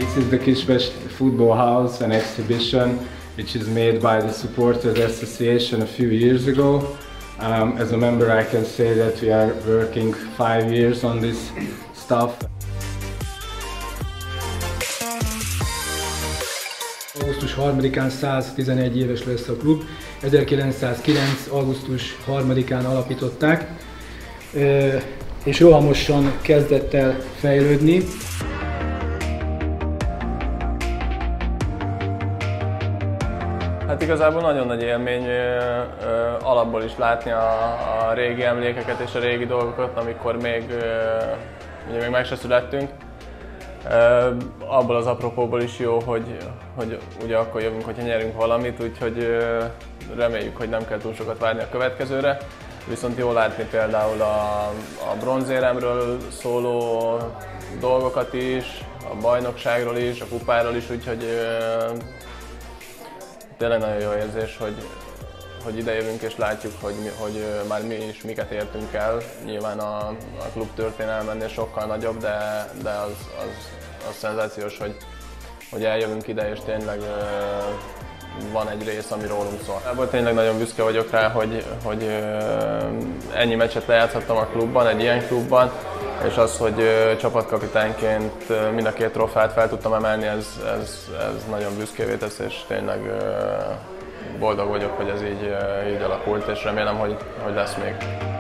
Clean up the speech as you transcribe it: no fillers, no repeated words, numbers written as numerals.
This is the Kispest Football House, an exhibition which is made by the Supporters Association a few years ago. As a member, I can say that we are working 5 years on this stuff. Augusztus 3-án 111 éves lesz a klub. 1909. augusztus 3-án alapították, és rohamosan kezdett el fejlődni. Hát igazából nagyon nagy élmény alapból is látni a régi emlékeket és a régi dolgokat, amikor még meg se születtünk. Abból az apropóból is jó, hogy ugye akkor jövünk, hogyha nyerünk valamit, úgyhogy reméljük, hogy nem kell túl sokat várni a következőre. Viszont jó látni például a bronzéremről szóló dolgokat is, a bajnokságról is, a kupáról is, úgyhogy tényleg nagyon jó érzés, hogy ide jövünk és látjuk, hogy már mi is miket értünk el. Nyilván a klub történelmennél sokkal nagyobb, de az szenzációs, hogy eljövünk ide és tényleg van egy rész, ami rólunk szól. Ebből tényleg nagyon büszke vagyok rá, hogy ennyi meccset lejátszhattam a klubban, egy ilyen klubban, és az, hogy csapatkapitányként mind a két trófeát fel tudtam emelni, ez nagyon büszkévé tesz, és tényleg boldog vagyok, hogy ez így alakult, és remélem, hogy lesz még.